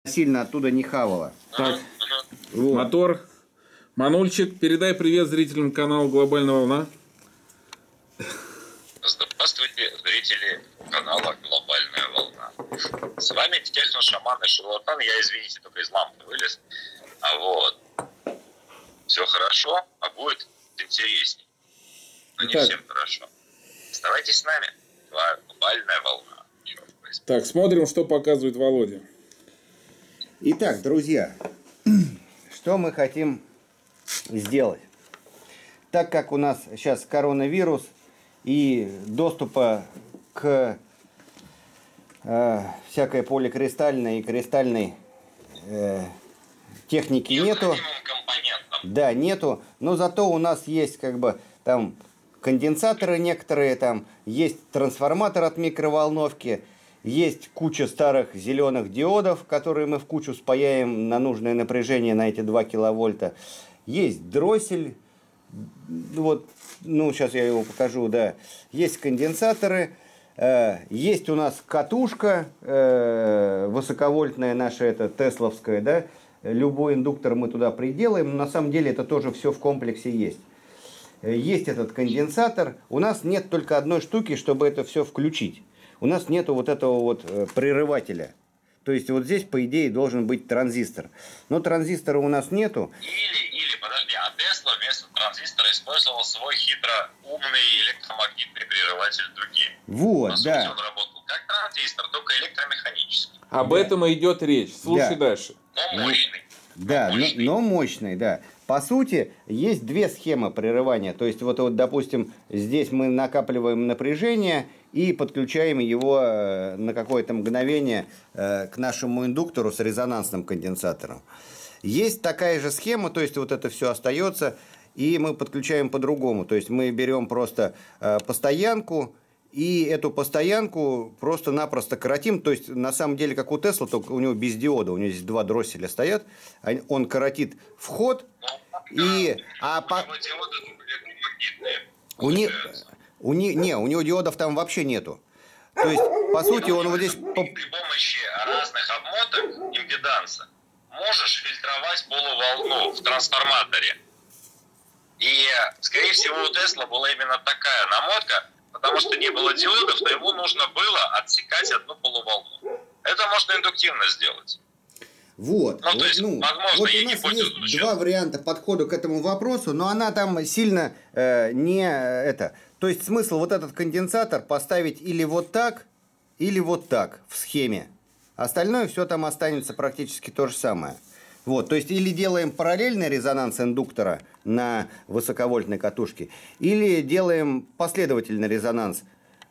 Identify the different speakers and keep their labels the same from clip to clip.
Speaker 1: сильно оттуда не хавала.
Speaker 2: Так,
Speaker 1: Вот.
Speaker 2: мотор. Манульчик, передай привет зрителям канала «Глобальная волна».
Speaker 3: Здравствуйте, зрители канала «Глобальная волна». С вами техношаман и шарлатан. Я, извините, только из лампы вылез. Все хорошо, а будет интересней. Но не всем хорошо. Оставайтесь с нами. «Глобальная волна».
Speaker 2: Так, смотрим, что показывает Володя.
Speaker 1: Итак, друзья, что мы хотим сделать? Так как у нас сейчас коронавирус и доступа к всякой поликристальной и кристальной техники нету. Да, нету. Но зато у нас есть как бы там конденсаторы некоторые, там есть трансформатор от микроволновки, есть куча старых зеленых диодов, которые мы в кучу спаяем на нужное напряжение на эти 2 киловольта. Есть дроссель, вот, ну сейчас я его покажу, да. Есть конденсаторы, есть у нас катушка высоковольтная наша, это тесловская, да. Любой индуктор мы туда приделаем, но на самом деле это тоже все в комплексе есть. Есть этот конденсатор. У нас нет только одной штуки, чтобы это все включить. У нас нету вот этого вот прерывателя. То есть вот здесь, по идее, должен быть транзистор. Но транзистора у нас нету.
Speaker 3: Подожди, а Тесла вместо транзистора использовал свой хитроумный электромагнитный прерыватель дуги.
Speaker 1: Вот,
Speaker 3: по сути,
Speaker 1: да.
Speaker 3: он работал как транзистор, только электромеханический.
Speaker 2: Об этом и идет речь. Слушай дальше.
Speaker 3: Но мощный.
Speaker 1: Да, но мощный, да. По сути, есть две схемы прерывания. То есть, вот, допустим, здесь мы накапливаем напряжение и подключаем его на какое-то мгновение к нашему индуктору с резонансным конденсатором. Есть такая же схема, то есть, вот это все остается, и мы подключаем по-другому. То есть, мы берем просто постоянку, и эту постоянку просто-напросто коротим. То есть, на самом деле, как у Тесла, только у него без диода. У него здесь 2 дросселя стоят. Он коротит вход. У него диодов там вообще нету. То есть, по сути, он вот здесь...
Speaker 3: При помощи разных обмоток импеданса можешь фильтровать полуволну в трансформаторе. И, скорее всего, у Тесла была именно такая намотка, потому что не было диодов, но ему нужно было отсекать одну полуволну. Это можно индуктивно сделать.
Speaker 1: Вот.
Speaker 3: Ну, то есть, возможно,
Speaker 1: вот у нас есть 2 варианта подхода к этому вопросу, но она там сильно не это. То есть смысл вот этот конденсатор поставить или вот так в схеме. Остальное все там останется практически то же самое. Вот, то есть или делаем параллельный резонанс индуктора на высоковольтной катушке, или делаем последовательный резонанс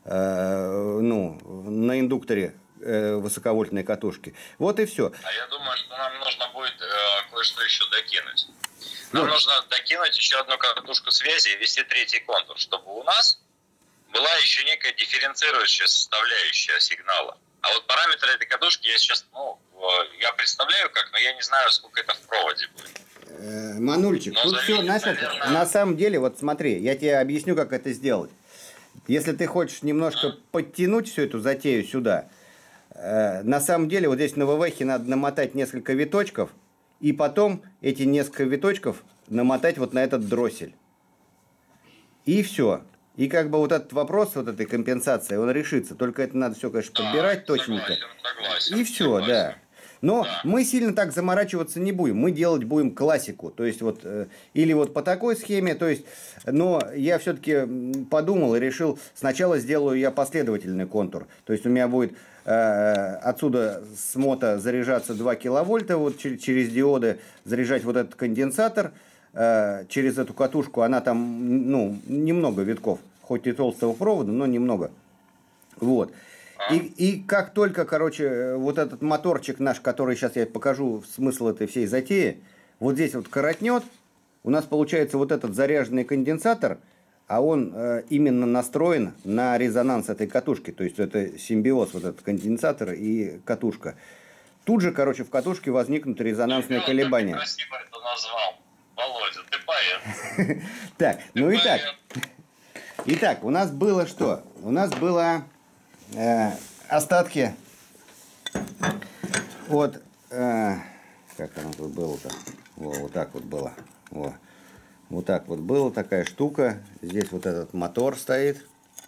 Speaker 1: на индукторе высоковольтной катушки. Вот и все.
Speaker 3: А я думаю, что нам нужно будет кое-что еще докинуть. Нам нужно докинуть еще одну катушку связи и ввести 3-й контур, чтобы у нас была еще некая дифференцирующая составляющая сигнала. А вот параметры этой катушки я сейчас, я представляю как, но я не знаю, сколько это в проводе будет.
Speaker 1: Манульчик,
Speaker 3: но
Speaker 1: тут все, наверное... на самом деле, вот смотри, я тебе объясню, как это сделать. Если ты хочешь немножко подтянуть всю эту затею сюда, на самом деле, вот здесь на ВВХе надо намотать несколько виточков, и потом эти несколько виточков намотать вот на этот дроссель. И все. И как бы вот этот вопрос, вот этой компенсации, он решится. Только это надо все, конечно, подбирать точненько.
Speaker 3: Согласен,
Speaker 1: и все, да. Но мы сильно так заморачиваться не будем. Мы делать будем классику. То есть, вот, или вот по такой схеме. То есть, но я все-таки подумал и решил, сначала сделаю я последовательный контур. То есть, у меня будет отсюда с мото заряжаться 2 киловольта, вот через диоды заряжать вот этот конденсатор. Через эту катушку, она там, немного витков. Хоть и толстого провода, но немного. Вот. И как только, вот этот моторчик наш, который сейчас я покажу смысл этой всей затеи, вот здесь вот коротнет, у нас получается вот этот заряженный конденсатор, а он именно настроен на резонанс этой катушки. То есть это симбиоз, вот этот конденсатор и катушка. Тут же, в катушке возникнут резонансные колебания.
Speaker 3: Ты красиво это назвал. Володя, ты поэт.
Speaker 1: Так, Итак, у нас было что? У нас было остатки от как оно тут было-то? Вот так вот было. Вот так вот было, такая штука. Здесь вот этот мотор стоит.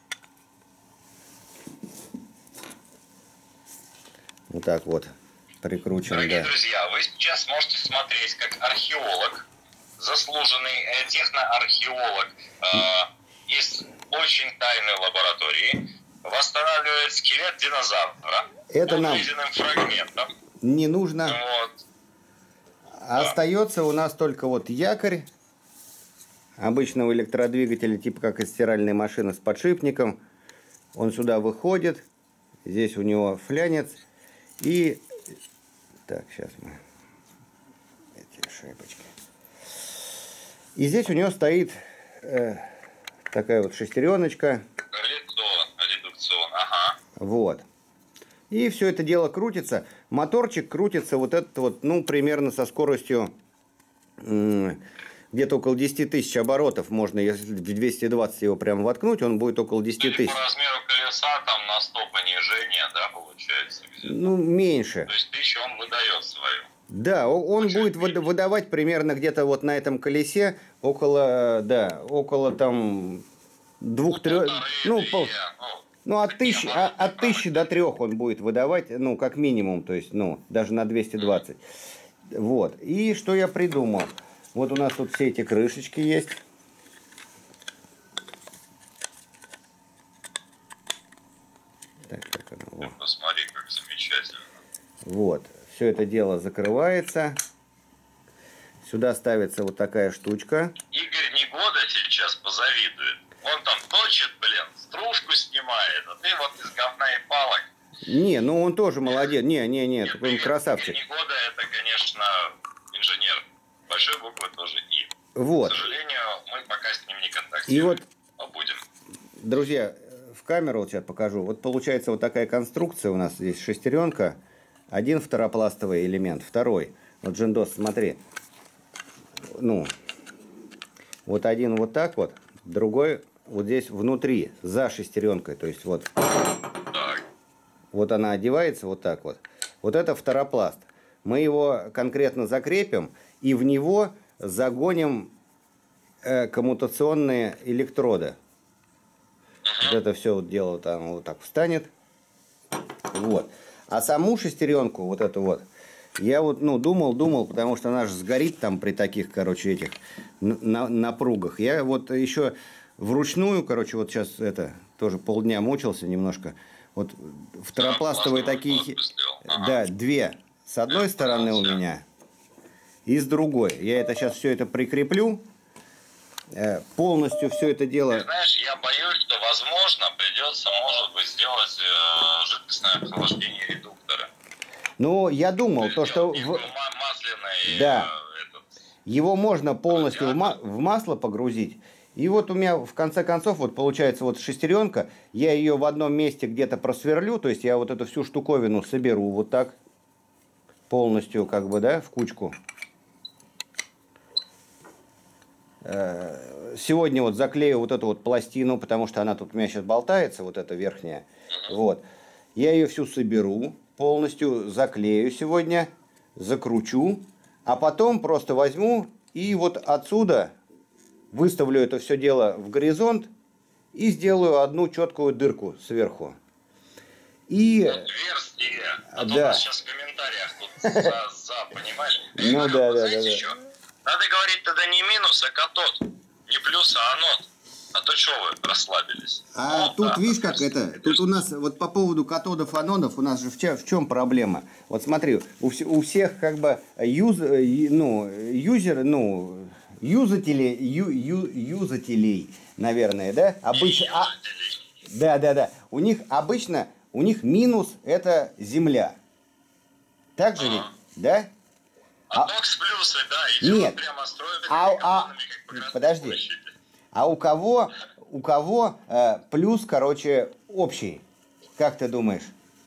Speaker 1: Вот так вот прикручен.
Speaker 3: Дорогие
Speaker 1: да.
Speaker 3: друзья, вы сейчас можете смотреть, как археолог, заслуженный техноархеолог из очень тайной лаборатории восстанавливает скелет динозавра
Speaker 1: Это нам
Speaker 3: увиденным фрагментом.
Speaker 1: не нужно.
Speaker 3: Вот.
Speaker 1: Остается у нас только вот якорь обычного электродвигателя, типа как из стиральной машины с подшипником. Он сюда выходит. Здесь у него флянец. И... Так, сейчас мы... Эти шайбочки. И здесь у него стоит такая вот шестереночка.
Speaker 3: Редукцион, ага.
Speaker 1: Вот. И все это дело крутится. Моторчик крутится вот этот вот, ну, примерно со скоростью где-то около 10 тысяч оборотов. Можно, если в 220 его прям воткнуть, он будет около 10 тысяч.
Speaker 3: По размеру колеса там на 100 понижения, да, получается?
Speaker 1: Ну, меньше.
Speaker 3: То есть 1000 он выдает свою.
Speaker 1: Да, он будет выдавать примерно где-то вот на этом колесе около, да, около там 2-3, ну, от 1000 до 3 он будет выдавать, ну, как минимум, то есть, ну, даже на 220. Вот. И что я придумал? Вот у нас тут все эти крышечки есть. Так, как оно? Вот.
Speaker 3: Посмотри, как замечательно.
Speaker 1: Вот. Все это дело закрывается. Сюда ставится вот такая штучка.
Speaker 3: Игорь Негода сейчас позавидует. Он там точит, блин, стружку снимает, а ты вот из говна и палок.
Speaker 1: Не, ну он тоже молодец. Не, такой он красавчик.
Speaker 3: Игорь Негода это, конечно, инженер. Большой буквы тоже И.
Speaker 1: Вот.
Speaker 3: К сожалению, мы пока с ним не
Speaker 1: И
Speaker 3: контактируем.
Speaker 1: вот,
Speaker 3: Но будем.
Speaker 1: друзья, в камеру вот сейчас покажу. Вот получается вот такая конструкция у нас. Здесь шестеренка. Один второпластовый элемент. Второй. Вот, Джиндос, смотри. Ну, вот один вот так вот. Другой вот здесь внутри, за шестеренкой. То есть вот.
Speaker 3: Так.
Speaker 1: Вот она одевается вот так вот. Вот это второпласт. Мы его конкретно закрепим и в него загоним коммутационные электроды. Вот это все вот дело там вот так встанет. Вот. А саму шестеренку, вот эту вот, я вот, ну, думал, потому что она же сгорит там при таких, короче, этих напругах. Я вот еще вручную, короче, вот сейчас это, тоже полдня мучился немножко. Вот второпластовые такие, да, две с одной стороны у меня и с другой. Я это сейчас все это прикреплю. Полностью все это дело...
Speaker 3: Ты знаешь, я боюсь, что, возможно, придется, может быть, сделать жидкостное охлаждение редуктора.
Speaker 1: Ну, я думал, то, что...
Speaker 3: Масляный...
Speaker 1: Да. Его можно полностью в масло погрузить. И вот у меня, в конце концов, вот получается вот шестеренка. Я ее в одном месте где-то просверлю. То есть я вот эту всю штуковину соберу вот так. Полностью, как бы, да, в кучку. Сегодня вот заклею вот эту вот пластину, потому что она тут у меня сейчас болтается, вот эта верхняя. Вот. Я ее всю соберу, полностью заклею сегодня, закручу, а потом просто возьму и вот отсюда выставлю это все дело в горизонт и сделаю одну четкую дырку сверху. И...
Speaker 3: Отверстие. А то
Speaker 1: да.
Speaker 3: у нас сейчас в комментариях тут понимаешь?
Speaker 1: Ну да.
Speaker 3: Надо говорить тогда не минус, а катод. Не плюс, а анод. А то что вы расслабились?
Speaker 1: А
Speaker 3: вот,
Speaker 1: тут,
Speaker 3: да,
Speaker 1: видишь, как это? Тут у нас, вот по поводу катодов, анодов, у нас же в чем проблема? Вот смотри, у всех как бы юзателей, наверное, да? Да. У них минус это земля. Так же ведь? Да?
Speaker 3: А токс плюсы, да, идет
Speaker 1: нет.
Speaker 3: Прямо строит.
Speaker 1: Подожди. А у кого плюс, короче, общий? Как ты думаешь?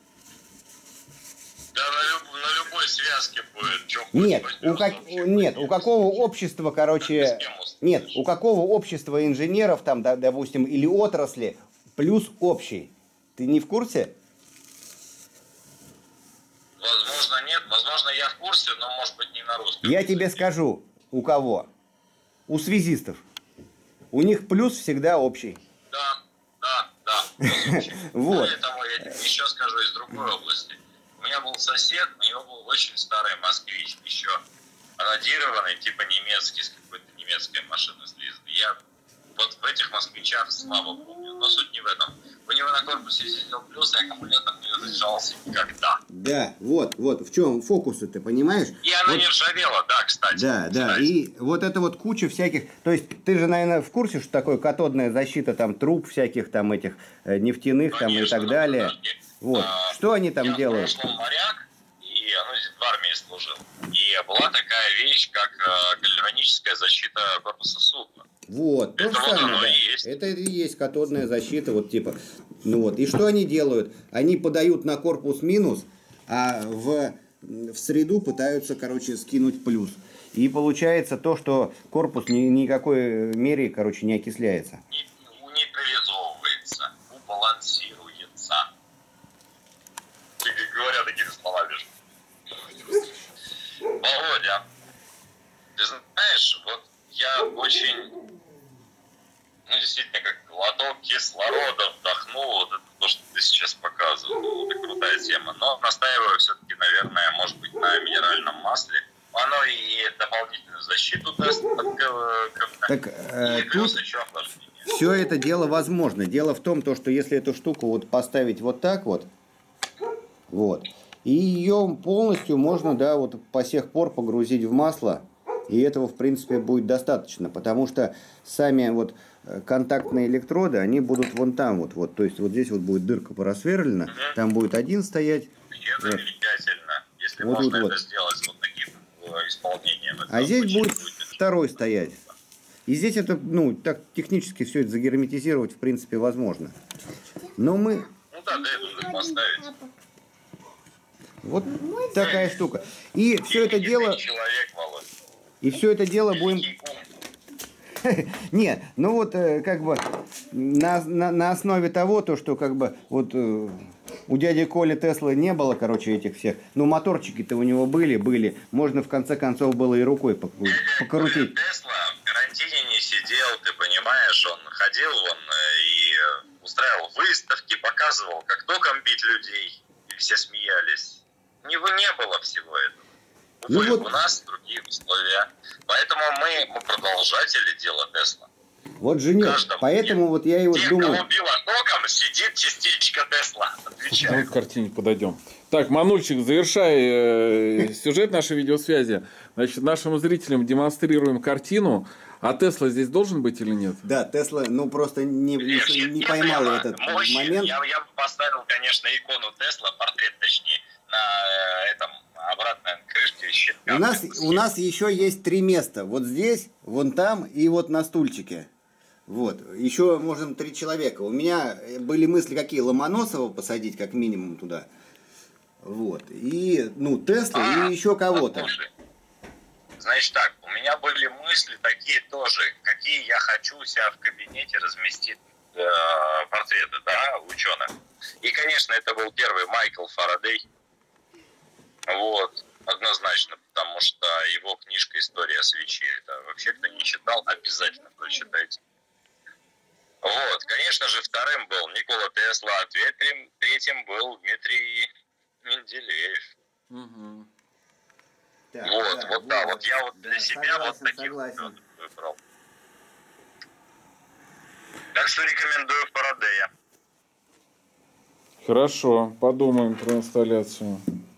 Speaker 3: Да, на любой связке будет.
Speaker 1: Нет, у какого общества, короче... Нет, у какого общества инженеров, там, допустим, или отрасли, плюс общий? Ты не в курсе?
Speaker 3: Возможно, нет. Возможно, я курсе, но, может быть, не на русском.
Speaker 1: Я тебе скажу, у кого? У связистов. У них плюс всегда общий.
Speaker 3: Да.
Speaker 1: Вот.
Speaker 3: Более того, я тебе еще скажу из другой области. У меня был сосед, у него был очень старый москвич, еще радированный, типа немецкий, с какой-то немецкой машины слизанный. Я вот в этих москвичах слабо помню, но суть не в этом. У него на корпусе сидел плюс, и аккумулятор не разряжался никогда.
Speaker 1: Да, вот, в чем фокус, ты понимаешь?
Speaker 3: И она
Speaker 1: вот,
Speaker 3: не ржавела, да, кстати.
Speaker 1: Да, и вот это вот куча всяких, то есть ты же, наверное, в курсе, что такое катодная защита там труб всяких там этих нефтяных,
Speaker 3: конечно,
Speaker 1: там и так далее. Вот, что они там делают?
Speaker 3: Я в прошлом моряк, и в армии служил. И была такая вещь, как гальваническая защита корпуса судна.
Speaker 1: Вот, то же самое, да. Это и есть катодная защита, вот типа. Ну вот, и что они делают? Они подают на корпус минус, а в среду пытаются, скинуть плюс. И получается то, что корпус ни никакой мере, не окисляется.
Speaker 3: Не нейтрализовывается, убалансируется. Говоря такими словами. Володя, ты знаешь, вот я очень... действительно, как глоток кислорода вдохнул, вот это то, что ты сейчас показывал, это крутая тема. Но настаиваю все-таки, наверное, может быть, на минеральном масле. Оно и дополнительную защиту даст от и плюс еще охлаждение.
Speaker 1: Все это дело возможно. Дело в том, что если эту штуку вот поставить вот так вот, и ее полностью можно, вот по сих пор погрузить в масло, и этого, в принципе, будет достаточно, потому что сами вот контактные электроды, они будут вон там вот, то есть вот здесь вот будет дырка просверлена, там будет один стоять.
Speaker 3: Это замечательно, если можно это сделать вот таким исполнением.
Speaker 1: А здесь будет второй стоять. И здесь это, так технически все это загерметизировать, в принципе, возможно. Но мы...
Speaker 3: да, это поставить.
Speaker 1: Вот такая штука. И все это дело... И все это дело будем... Нет, на основе того, что у дяди Коли Теслы не было, этих всех. Моторчики-то у него были. Можно в конце концов было и рукой покрутить.
Speaker 3: Тесла в карантине не сидел, ты понимаешь, он ходил и устраивал выставки, показывал, как током бить людей, и все смеялись. Не было всего этого. У нас другие условия. Поэтому мы продолжатели дела Тесла.
Speaker 1: Вот, Женек, поэтому я и думаю...
Speaker 3: Кого било током, сидит частичка Тесла. Отвечаю.
Speaker 2: Мы к картине подойдем. Так, Манульчик, завершай сюжет нашей видеосвязи. Значит, нашим зрителям демонстрируем картину. А Тесла здесь должен быть или нет? Да,
Speaker 1: Тесла, просто не поймал этот момент.
Speaker 3: Я бы поставил, конечно, икону Тесла, портрет, точнее, на этом обратной крышке щитка.
Speaker 1: У нас еще есть 3 места. Вот здесь, вон там и вот на стульчике. Еще можем 3 человека. У меня были мысли, какие Ломоносова посадить, как минимум, туда. И, Тесла и еще кого-то.
Speaker 3: Значит так, у меня были мысли такие тоже, какие я хочу у себя в кабинете разместить портреты, ученых. И, конечно, это был первый Майкл Фарадей. Однозначно, потому что его книжка «История свечи», это вообще, кто не читал, обязательно прочитайте. Конечно же, вторым был Никола Тесла, а третьим был Дмитрий Менделеев.
Speaker 2: Угу.
Speaker 3: Я для себя таких выбрал. Так что рекомендую Фарадея.
Speaker 2: Хорошо, подумаем про инсталляцию.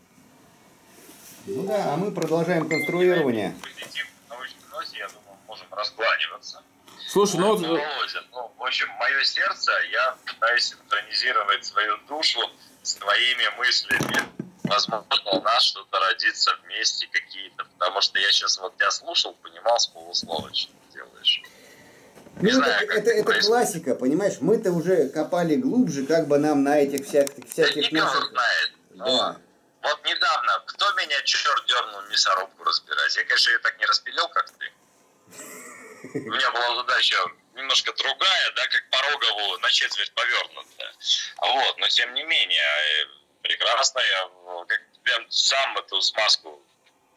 Speaker 1: А мы продолжаем конструирование.
Speaker 3: Я думаю, можем раскланиваться.
Speaker 2: Слушай,
Speaker 3: в общем, мое сердце, я пытаюсь синхронизировать свою душу с твоими мыслями. Возможно, у нас что-то родится вместе какие-то, потому что я сейчас тебя слушал, понимал с полуслова, что ты делаешь.
Speaker 1: Это классика, понимаешь? Мы-то уже копали глубже, нам на этих всяких
Speaker 3: наших... знает. Да. Недавно, кто меня черт дернул мясорубку разбирать? Я, конечно, ее так не распилил, как ты. У меня была задача немножко другая, как Порогову на четверть повернутая. Но тем не менее, прекрасно, я прям сам эту смазку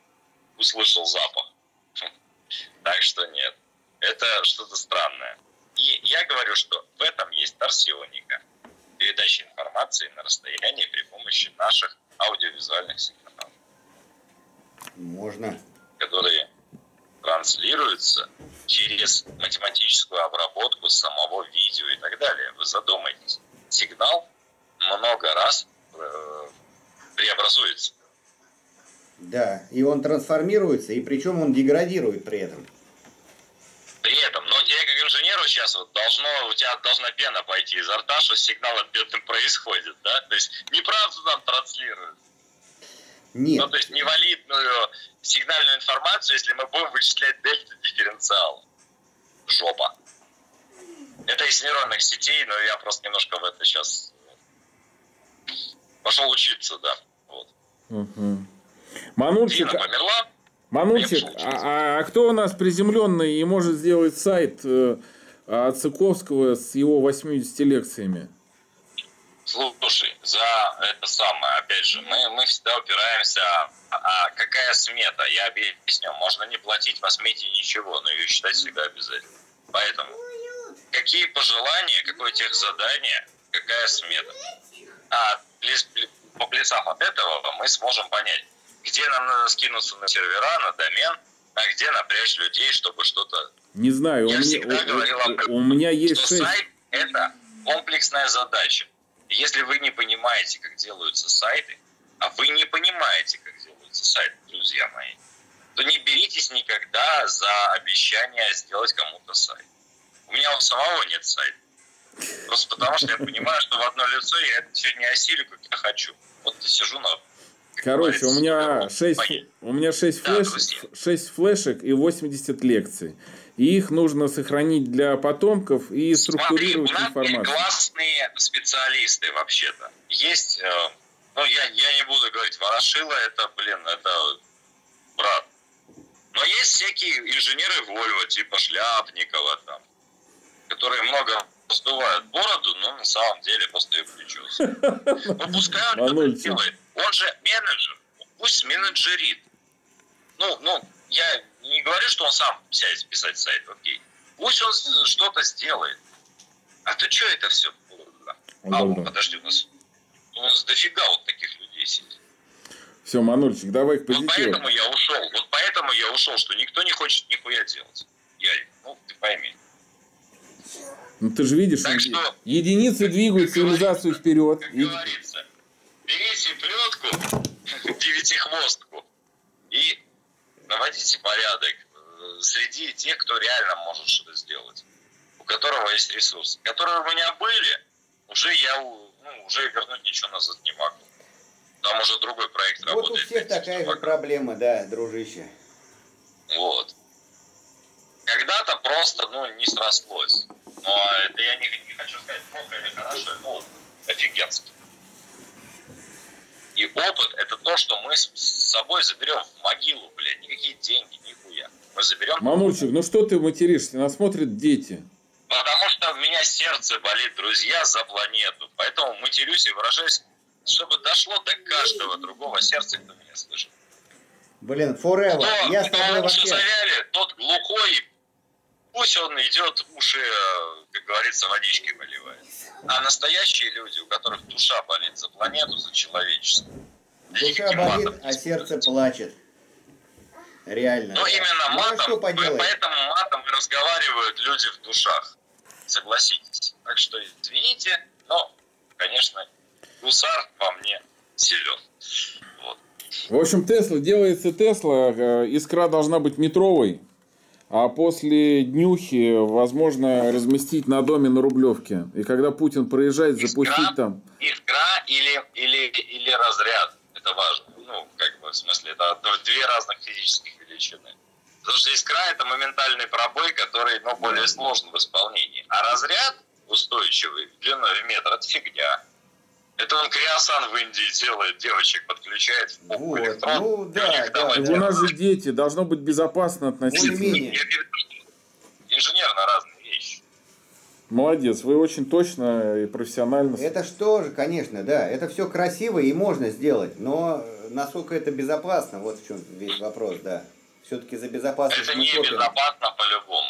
Speaker 3: услышал запах. Так что нет. Это что-то странное. И я говорю, что в этом есть торсионика. Передача информации на расстоянии при помощи наших аудиовизуальных сигналов.
Speaker 1: Можно.
Speaker 3: Которые транслируются через математическую обработку самого видео и так далее. Вы задумайтесь. Сигнал много раз преобразуется.
Speaker 1: Да, и он трансформируется, и причем он деградирует при этом.
Speaker 3: При этом, но тебе как инженеру сейчас вот у тебя должна пена пойти изо рта, что сигнал ответным происходит, да? То есть неправду нам транслируют.
Speaker 1: Нет.
Speaker 3: Ну, то есть невалидную сигнальную информацию, если мы будем вычислять дельта дифференциал. Жопа. Это из нейронных сетей, но я просто немножко в это сейчас пошел учиться, да. Вот.
Speaker 2: Угу. Манульчик,
Speaker 3: Дина померла.
Speaker 2: Манульчик, а кто у нас приземленный и может сделать сайт от Цыковского с его 80 лекциями?
Speaker 3: Слушай, за это самое, опять же, мы всегда упираемся, а какая смета? Я объясню, можно не платить по смете ничего, но ее считать всегда обязательно. Поэтому, какие пожелания, какое техзадание, какая смета? Поплясав от этого, мы сможем понять, где нам надо скинуться на сервера, на домен, а где напрячь людей, чтобы что-то...
Speaker 2: Не знаю, у меня есть
Speaker 3: что
Speaker 2: 6...
Speaker 3: сайт – это комплексная задача. Если вы не понимаете, как делаются сайты, а вы не понимаете, как делаются сайты, друзья мои, то не беритесь никогда за обещание сделать кому-то сайт. У меня у самого нет сайта. Просто потому, что я понимаю, что в одно лицо я это все не осилю, как я хочу. Вот я сижу на...
Speaker 2: Короче, у меня 6 флешек и 80 лекций. И их нужно сохранить для потомков и структурировать информацию.
Speaker 3: Есть классные специалисты вообще-то. Есть, ну я не буду говорить, Ворошило это брат. Но есть всякие инженеры Вольво, типа Шляпникова там, которые много сдувают бороду, но на самом деле просто ее причесывают. Ну пускай он это делает. Он же менеджер, пусть менеджерит. Ну, я не говорю, что он сам сядет писать сайт, окей. Пусть он что-то сделает. А то что это все? Подожди, у нас дофига вот таких людей сидит.
Speaker 2: Все, Манульчик, давай к позитиву.
Speaker 3: Вот поэтому я ушел, что никто не хочет нихуя делать. Ты пойми.
Speaker 2: Ну ты же видишь, что единицы двигают цивилизацию вперед.
Speaker 3: Как говорится, берите плетку, девятихвостку и наводите порядок среди тех, кто реально может что-то сделать, у которого есть ресурсы, которые у меня были, уже вернуть ничего назад не могу. Там уже другой проект работает.
Speaker 1: Вот у всех такая же проблема, да, дружище.
Speaker 3: Вот. Когда-то просто, не срослось. Но это я не хочу сказать плохо или хорошо, это опыт. Офигенский. И опыт – это то, что мы с собой заберем в могилу, блядь. Никакие деньги, нихуя. Мы заберем...
Speaker 2: Мамульчик, ну что ты материшься? Нас смотрят дети.
Speaker 3: Потому что у меня сердце болит, друзья, за планету. Поэтому матерюсь и выражаюсь, чтобы дошло до каждого другого сердца, кто меня слышит.
Speaker 1: Блин, forever. Я с тобой
Speaker 3: вообще...
Speaker 1: вообще...
Speaker 3: завяли, тот глухой, пусть он идет, уши, как говорится, водичкой поливает. А настоящие люди, у которых душа болит за планету, за человечество.
Speaker 1: Душа болит, а сердце плачет. Реально.
Speaker 3: Ну, именно матом,
Speaker 1: поэтому
Speaker 3: матом и разговаривают люди в душах. Согласитесь. Так что, извините, но, конечно, гусар во мне силен. Вот.
Speaker 2: В общем, делается Тесла, искра должна быть метровой. А после днюхи возможно разместить на доме на Рублевке. И когда Путин проезжает, запустить там...
Speaker 3: Искра или разряд. Это важно. В смысле, это две разных физических величины. Потому что искра – это моментальный пробой, который, более сложен в исполнении. А разряд устойчивый, длиной в метр – это фигня. Это он Криосан в Индии делает, девочек подключает в попу электрон.
Speaker 1: Ну, да.
Speaker 2: У нас же дети, должно быть безопасно относиться.
Speaker 3: Инженерно разные вещи.
Speaker 2: Молодец, вы очень точно и профессионально.
Speaker 1: Это что же, конечно, да. Это все красиво и можно сделать, но насколько это безопасно, вот в чем весь вопрос, да. Все-таки за безопасность
Speaker 3: Это
Speaker 1: мы топим.
Speaker 3: небезопасно по-любому.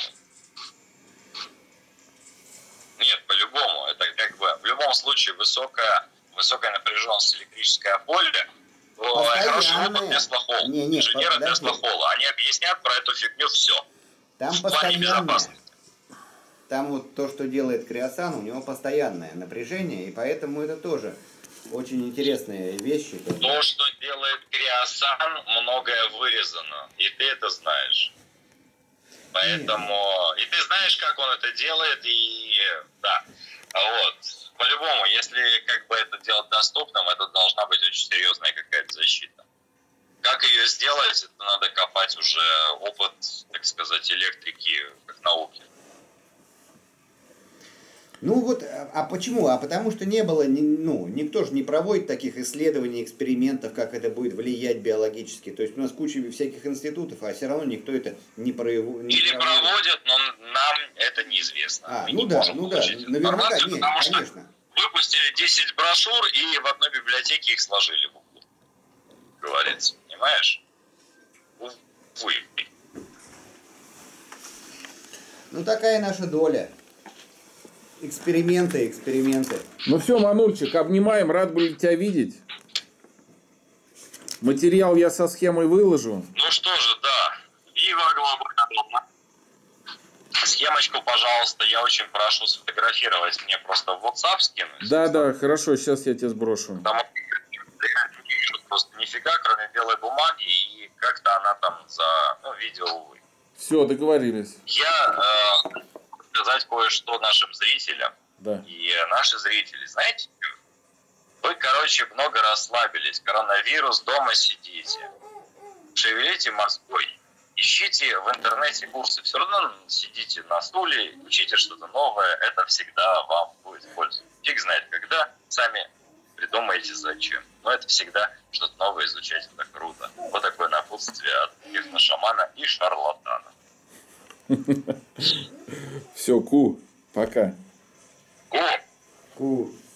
Speaker 3: Нет, по-любому. Это как бы в любом случае высокая напряженность электрическое поле. Хороший опыт Тесла Холл. Инженеры Тесла Холла. Они объяснят про эту фигню все.
Speaker 1: Там
Speaker 3: в плане
Speaker 1: постоянное.
Speaker 3: безопасности.
Speaker 1: Там вот то, что делает Криосан, у него постоянное напряжение, и поэтому это тоже очень интересные вещи.
Speaker 3: То, что делает Криосан, многое вырезано. И ты это знаешь. Поэтому... И ты знаешь, как он это делает, и... Да. Вот. По-любому, если как бы это делать доступным, это должна быть очень серьезная какая-то защита. Как ее сделать, это надо копать уже опыт, так сказать, электрики как науки.
Speaker 1: Ну вот, а почему? А потому что не было, никто же не проводит таких исследований, экспериментов, как это будет влиять биологически. То есть у нас куча всяких институтов, а все равно никто это не проводит.
Speaker 3: Или проводят, но нам это неизвестно.
Speaker 1: Наверняка, нет,
Speaker 3: потому что
Speaker 1: конечно.
Speaker 3: Выпустили 10 брошюр и в одной библиотеке их сложили в углу. Говорится, понимаешь? Увы.
Speaker 1: Ну такая наша доля. Эксперименты.
Speaker 2: Ну все, Манульчик, обнимаем, рад были тебя видеть. Материал я со схемой выложу.
Speaker 3: Ну что же, да. Вива глобально. Схемочку, пожалуйста, я очень прошу сфотографировать, мне просто в WhatsApp скинуть.
Speaker 2: Да, хорошо, сейчас я тебе сброшу.
Speaker 3: Потому что я не вижу просто нифига, кроме белой бумаги, и как-то она там видео, увы.
Speaker 2: Все, договорились.
Speaker 3: Я сказать кое-что нашим зрителям.
Speaker 2: Да.
Speaker 3: И наши зрители, знаете, вы, много расслабились. Коронавирус, дома сидите. Шевелите мозгой. Ищите в интернете курсы. Все равно сидите на стуле, учите что-то новое. Это всегда вам будет в пользу. Фиг знает когда. Сами придумаете зачем. Но это всегда что-то новое изучать. Это круто. Вот такое напутствие от техношамана и шарлатана.
Speaker 2: Все, пока.
Speaker 1: Ку.